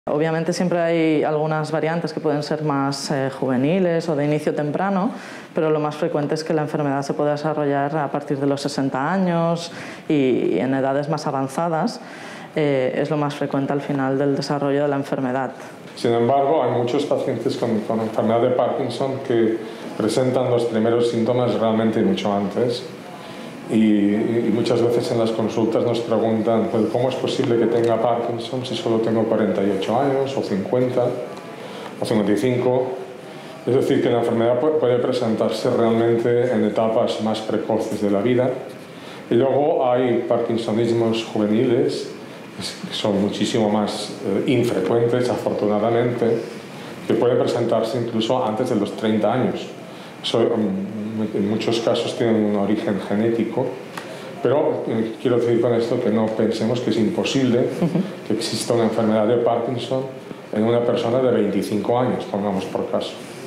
Obviamente siempre hay algunas variantes que pueden ser más juveniles o de inicio temprano, pero lo más frecuente es que la enfermedad se puede desarrollar a partir de los 60 años y en edades más avanzadas es lo más frecuente al final del desarrollo de la enfermedad. Sin embargo, hay muchos pacientes con enfermedad de Parkinson que presentan los primeros síntomas realmente mucho antes. Y muchas veces en las consultas nos preguntan, pues, ¿cómo es posible que tenga Parkinson si solo tengo 48 años, o 50, o 55? Es decir, que la enfermedad puede presentarse realmente en etapas más precoces de la vida. Y luego hay parkinsonismos juveniles, que son muchísimo más infrecuentes, afortunadamente, que pueden presentarse incluso antes de los 30 años. Eso, en muchos casos tienen un origen genético, pero quiero decir con esto que no pensemos que es imposible que exista una enfermedad de Parkinson en una persona de 25 años, pongamos por caso.